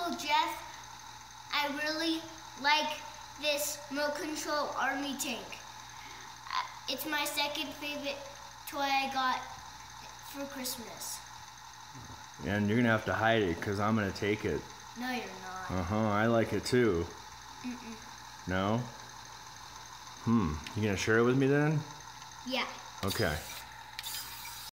Uncle Jeff, I really like this Remote Control Army tank. It's my second favorite toy I got for Christmas. And you're gonna have to hide it because I'm gonna take it. No, you're not. I like it too. No? You gonna share it with me then? Yeah. Okay.